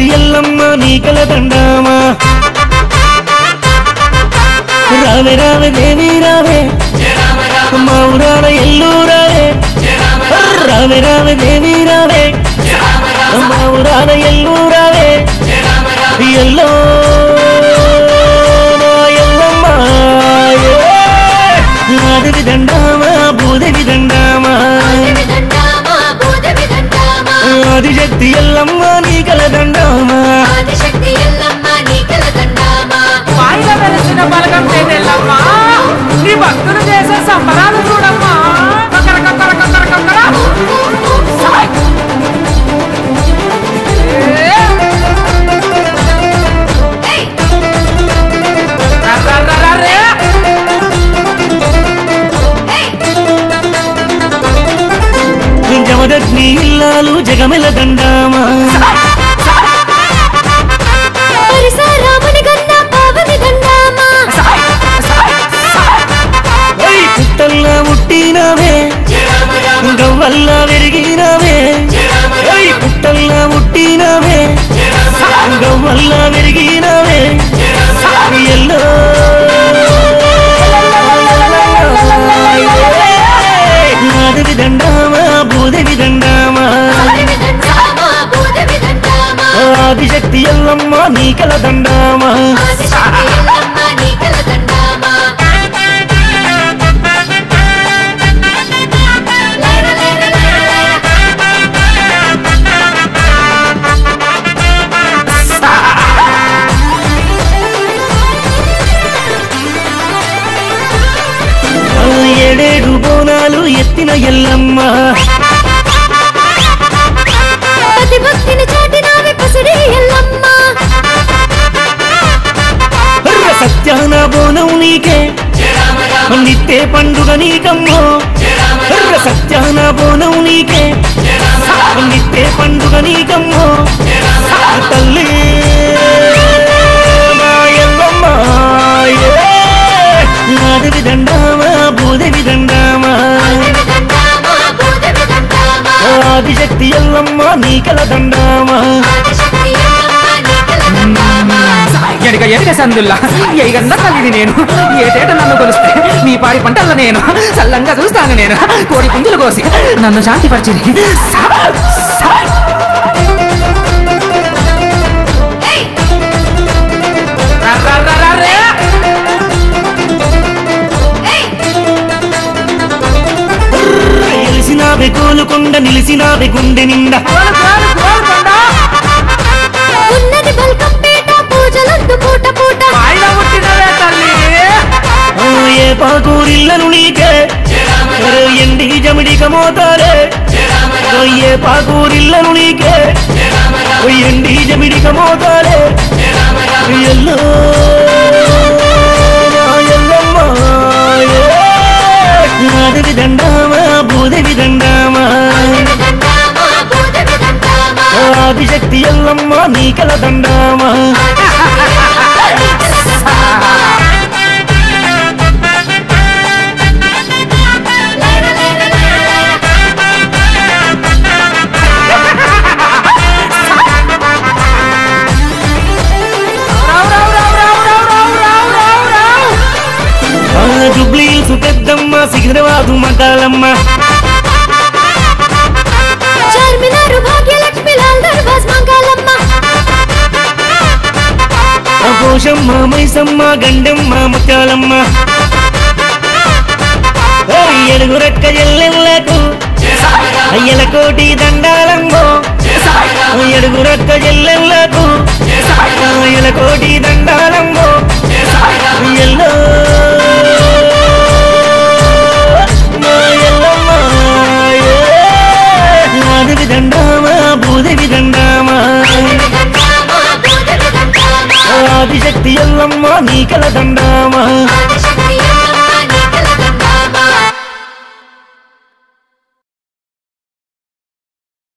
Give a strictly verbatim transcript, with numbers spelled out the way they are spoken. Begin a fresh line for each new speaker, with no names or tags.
ఆదిశక్తి ఎల్లమ్మ నీకల దండామా రావే రావే దేవి రావే మా ఊరాల ఎల్లూరావే రావే రావే దేవి రావే మా ఊరాల ఎల్లూరావే ఎల్లో ఎల్లమ్మ ఆదివి దండామా భూదేవి దండామా ఆదిశక్తి ఎల్లమ్మ నీకల దండామా
వాయిదా వెలిసిన బలగం చేదెల్లమ్మా నీ భక్తులు చేసే సంబరాలు చూడమ్మా కక్కర కక్కర కక్కర కక్కర సాయ్
జమదగ్ని ఇల్లాలు జగమెల దండామా పుట్టల్లా ముట్టినవే గవ్వల్లా వెరిగినవే పుట్టల్లా ముట్టినవే గవ్వల్లా వెరిగినవే ఎల్లో ఆదివి దండామా భూదేవి దండామా ఆదిశక్తి ఎల్లమ్మ నీకల దండామా ఏడేడు బోనాలు ఎత్తిన ఎల్లమ్మ సత్యాన బోనం నీకే నిత్తే పండుగ నీకమ్మో సత్యాన బోనం నీకే నిత్తే పండుగ నీకమ్మో తల్లి ఎల్లమ్మ ఆదివి దండామా భూదేవి దండామా ఆదిశక్తి ఎల్లమ్మ నీకల దండామా
ఎడగ ఎడగ సందుల్లా ఎగన్న తల్లిది నేను ఏటేట నన్ను కొలిస్తే నీ పాడి పంటల్లో నేను చల్లంగా చూస్తాను నేను కోడి పుంజులు కోసి నన్ను శాంతిపరిచింది
నిలిసినావే కోలుకొండ నిలిసినావే గుండె నిండా ఏ పాకూరిల్లను నీకే ఎండి జమిడిక మోతారే ఏ పాకూరిల్లను నీకే ఎండి జమిడిక మోతారే ఎల్లో ఎల్లమ్మ ఆదివి దండామా భూదేవి దండామా ఆదిశక్తి ఎల్లమ్మ నీకల దండామా జుబ్లీసు పెద్దమ్మ సికింద్రాబాదు మకాలమ్మ
చార్మినారు భాగ్యలక్ష్మి లాల్ దర్వాజ్ మంగళమ్మ
పోషమ్మ మైసమ్మ గండమ్మ ముత్యాలమ్మ ఎలుగురక్క ఎల్లెల్లకు అయ్యల కోటి దండాలమ్మో ఎలుగురక్క ఎల్లెల్లకు అయ్యల కోటి దండాలమ్మో ఎల్లో